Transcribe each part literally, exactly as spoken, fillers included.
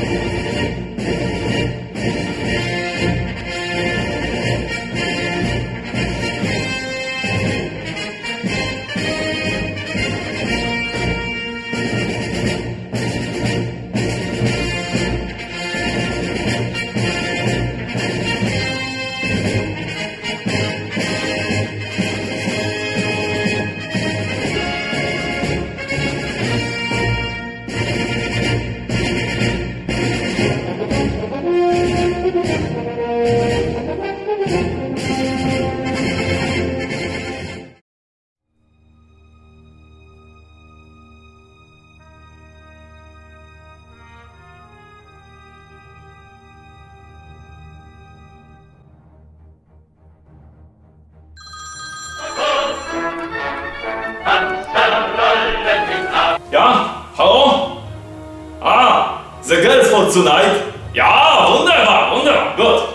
Ja, hallo? Ah, the girl for tonight? Ja, wunderbar, wunderbar, gut.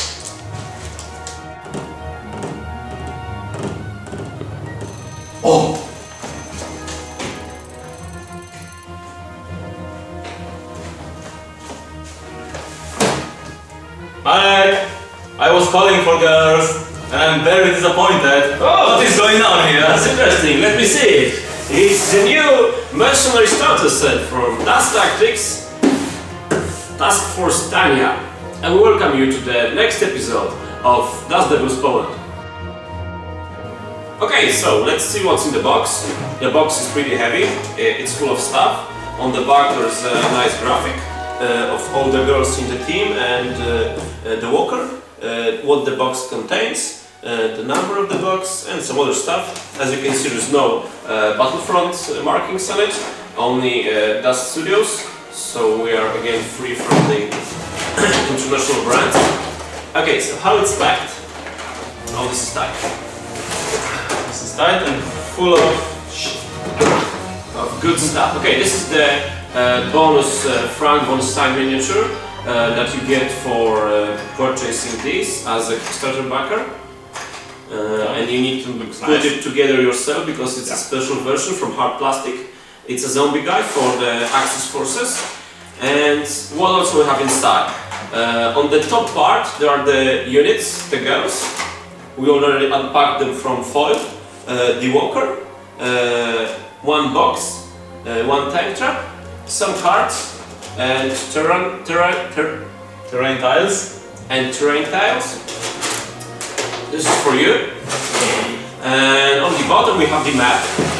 Oh. Marek, I was calling for girls and I'm very disappointed. Oh, what is going on here? That's interesting. Let me see it. It's the new Mercenary starter set from Dust Tactics Task Force Tanya. And we welcome you to the next episode of Dust Devils Poland. Okay, so let's see what's in the box. The box is pretty heavy, it's full of stuff. On the back there's a nice graphic uh, of all the girls in the team and uh, uh, the walker, uh, what the box contains. Uh, the number of the box and some other stuff. As you can see, there's no uh, Battlefront markings on it, only uh, Dust Studios, so we are again free from the international brands. Okay, so how it's packed? Oh, this is tight. This is tight and full of of good stuff. Okay, this is the uh, bonus uh, Frank von Stein miniature uh, that you get for uh, purchasing this as a Kickstarter backer. Uh, and you need to Looks put nice. it together yourself because it's yeah. a special version from hard plastic. It's a zombie guy for the Axis forces. And what else we have inside? Uh, on the top part there are the units, the girls. We already unpacked them from foil. Uh, the walker, uh, one box, uh, one tank trap, some cards, and terrain, terrain, ter terrain tiles. and terrain tiles. This is for you. And on the bottom we have the map.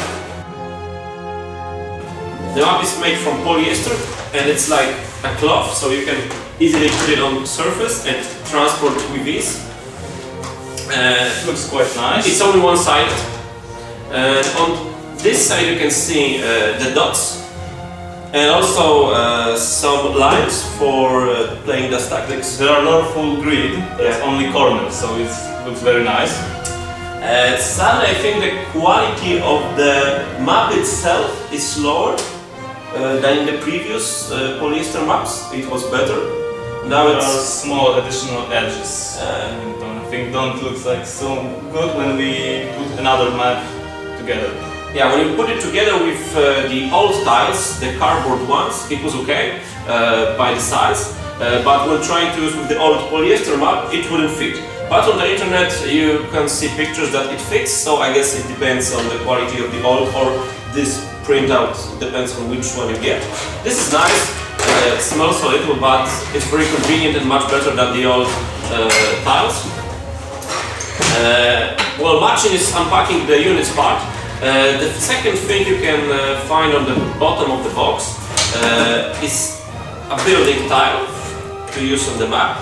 The map is made from polyester and it's like a cloth, so you can easily put it on the surface and transport with ease. Uh, It looks quite nice. it's only one-sided. And on this side you can see uh, the dots and also uh, some lines for uh, playing Dust Tactics. There are no full grid, there's Yeah. only corners, so it looks very nice. Uh, sadly, I think the quality of the map itself is lower uh, than in the previous uh, polyester maps. It was better. Now There are it's small additional edges. Uh, and I think don't look like so good when we put another map together. yeah. When you put it together with uh, the old tiles, the cardboard ones, it was okay uh, by the size. Uh, but when trying to use with the old polyester map, it wouldn't fit. But on the internet you can see pictures that it fits, so I guess it depends on the quality of the old or this printout, depends on which one you get. This is nice, uh, it smells a little, but it's very convenient and much better than the old uh, tiles. Uh, well, matching is unpacking the units part. Uh, the second thing you can uh, find on the bottom of the box uh, is a building tile to use on the map.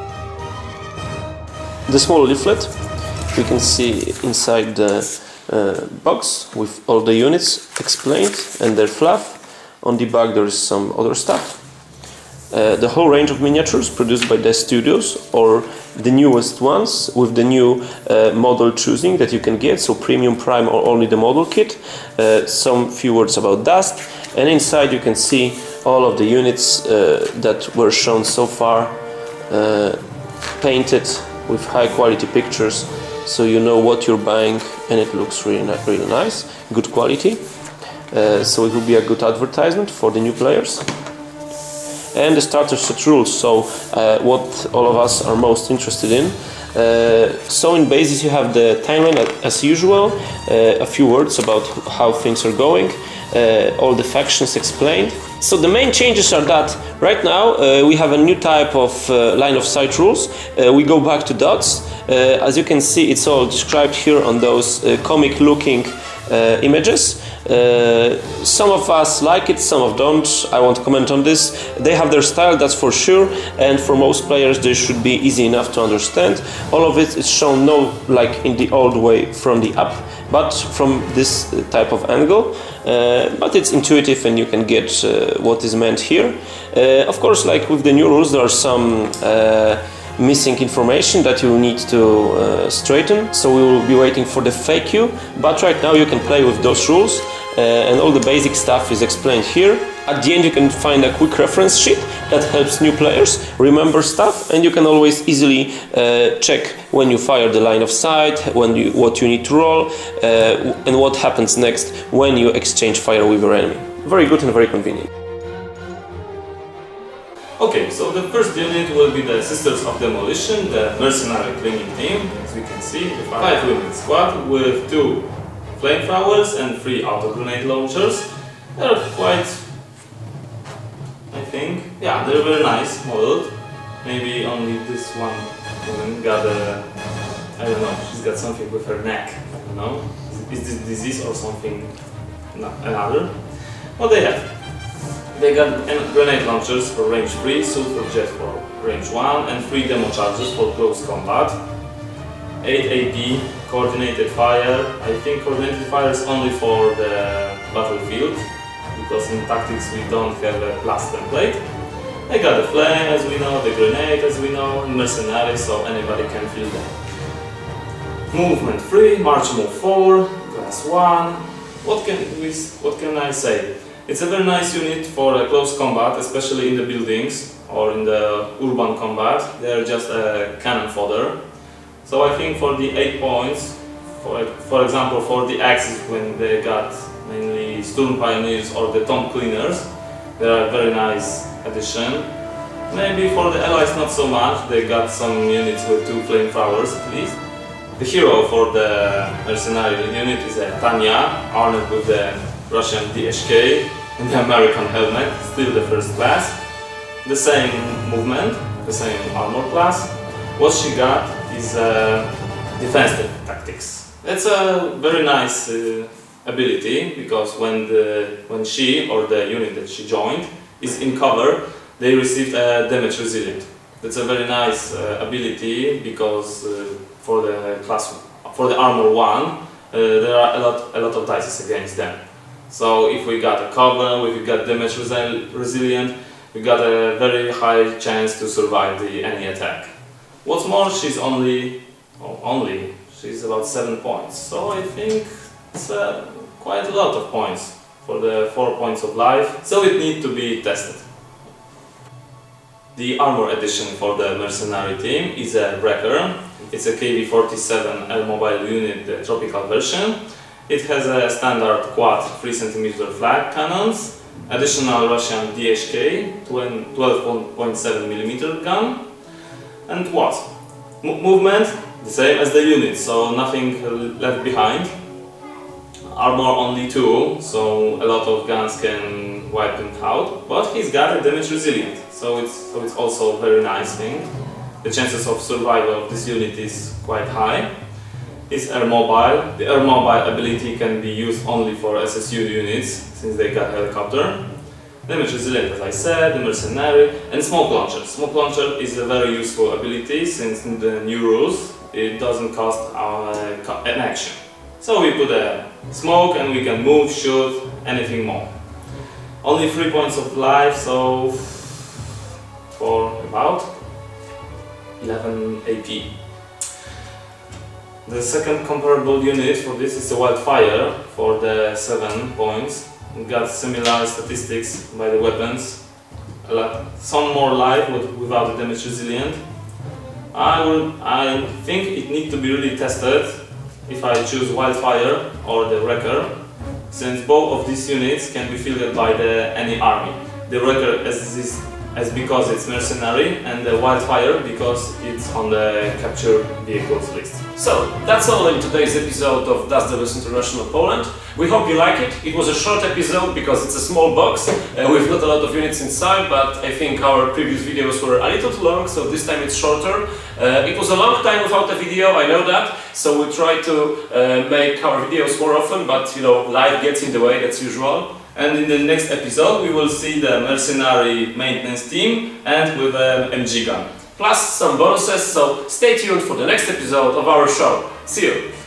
The small leaflet, you can see inside the uh, box with all the units explained and their fluff. On the back there is some other stuff. Uh, the whole range of miniatures produced by the studios, or the newest ones with the new uh, model choosing that you can get, so premium, prime, or only the model kit. Uh, some few words about Dust, and inside you can see all of the units uh, that were shown so far, uh, painted with high quality pictures, so you know what you're buying, and it looks really, really nice, good quality. Uh, so it will be a good advertisement for the new players. and the starter set rules, so uh, what all of us are most interested in. Uh, so in basis you have the timeline as usual, uh, a few words about how things are going, uh, all the factions explained. So the main changes are that right now uh, we have a new type of uh, line of sight rules. Uh, we go back to dots. Uh, as you can see, it's all described here on those uh, comic looking uh, images. Uh, some of us like it, some of don't. I won't comment on this. They have their style, that's for sure, and for most players they should be easy enough to understand. All of it is shown no like in the old way from the up, but from this type of angle. Uh, but it's intuitive and you can get uh, what is meant here. Uh, of course, like with the new rules, there are some uh, missing information that you need to uh, straighten, so we will be waiting for the fake queue, but right now you can play with those rules uh, and all the basic stuff is explained here. At the end you can find a quick reference sheet that helps new players remember stuff, and you can always easily uh, check when you fire the line of sight, when you, what you need to roll, uh, and what happens next when you exchange fire with your enemy. Very good and very convenient. Okay, so the first unit will be the Sisters of Demolition, the Mercenary cleaning team. As we can see, a five unit squad with two flamethrowers and three auto grenade launchers. They're quite, I think, yeah, they're very nice modeled. Maybe only this one woman got a, I don't know, she's got something with her neck. I don't know, is, is this disease or something, no, another? What they have? They got grenade launchers for range three, sulfur jet for range one, and three demo charges for close combat. eight A P coordinated fire. I think coordinated fire is only for the battlefield, because in tactics we don't have a plus template. They got the flame, as we know, the grenade, as we know, and mercenary, so anybody can fill them. Movement three, march move four, class one. What can we, what can I say? It's a very nice unit for a close combat, especially in the buildings or in the urban combat. They're just a cannon fodder. So I think for the eight points, for, for example for the Axis, when they got mainly Storm Pioneers or the Tomb Cleaners, they are a very nice addition. Maybe for the Allies not so much, they got some units with two flamethrowers at least. The hero for the Mercenary unit is a Tanya, armed with the Russian D H K and the American helmet, still the first class. The same movement, the same armor class. What she got is uh, defensive tactics. That's a very nice uh, ability, because when, the, when she or the unit that she joined is in cover, they received a damage resilient. That's a very nice uh, ability, because uh, for the class, for the armor one, uh, there are a lot, a lot of dice against them. So if we got a cover, if we got damage resi resilient, we got a very high chance to survive the any attack. What's more, she's only, oh, only, she's about seven points. So I think it's uh, quite a lot of points for the four points of life. So it needs to be tested. The armor edition for the Mercenary team is a Breaker. It's a K V forty-seven Air Mobile unit, the tropical version. It has a standard quad three centimeter flag cannons, additional Russian D H K twelve point seven millimeter gun, and what? M movement, the same as the unit, so nothing left behind. Armor only two, so a lot of guns can wipe him out, but he's got a damage resilient, so it's, so it's also a very nice thing. The chances of survival of this unit is quite high. It's air mobile. The air mobile ability can be used only for S S U units, since they got helicopter. Damage resilient, as I said, the Mercenary, and smoke launcher. Smoke launcher is a very useful ability, since in the new rules it doesn't cost uh, an action. So we put a smoke and we can move, shoot, anything more. Only three points of life, so for about eleven A P. The second comparable unit for this is a Wildfire for the seven points. We got similar statistics by the weapons. A lot, some more life without the damage resilient. I would, I think it needs to be really tested if I choose Wildfire or the Wrecker, since both of these units can be fielded by the any army. The Wrecker, as this as because it's Mercenary, and the Wildfire because it's on the capture vehicles list. So, that's all in today's episode of Does the Bus International Poland. We hope you like it. It was a short episode because it's a small box and we've got a lot of units inside, but I think our previous videos were a little too long, so this time it's shorter. Uh, it was a long time without a video, I know that, so we try to uh, make our videos more often, but you know, life gets in the way, that's usual. And in the next episode we will see the Mercenary maintenance team and with an M G gun. Plus some bonuses, so stay tuned for the next episode of our show. See you!